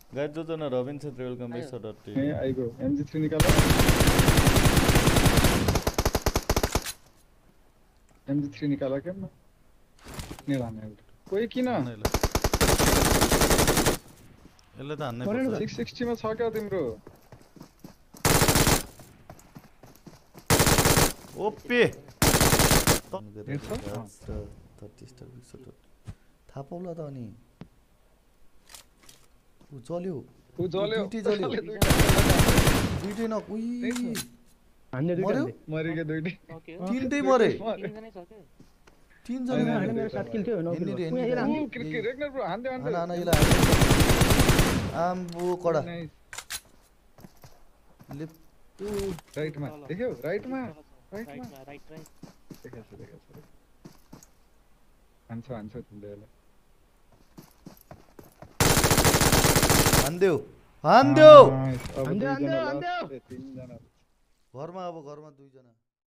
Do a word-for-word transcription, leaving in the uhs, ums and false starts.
guys जो जना Ravin Chhetri welcome back sir डट ए आइगो एमजी थ्री निकालो एमजी थ्री निकाला क्या मैं नहीं लाने कोही किन यसले त हान्नै पर्छ सिक्स सिक्सटी मा छ क्या तिम्रो ओपे थर्टी स्टार थाहा पाउला त अनि उ जल्यो उ जल्यो दुईटै जल्यो दुईटै न उई हान्ने दुईटा मरे के दुईटै तीनटै मरे तीनजनै छ के तीन जना हान्ने मेरो सात किल थियो नौ किल ऊ क्रिकेट रेग्नर ब्रो हान्दै हान्दै आना आना इला आम्बो कडा लिप राइटमा देख्यौ राइटमा राइटमा राइट राइट देखेछ देखेछ हान्छ हान्छ तिमीले हान्देऊ हान्देऊ हान्देऊ हान्देऊ हान्देऊ तीन जना घरमा अब घरमा दुई जना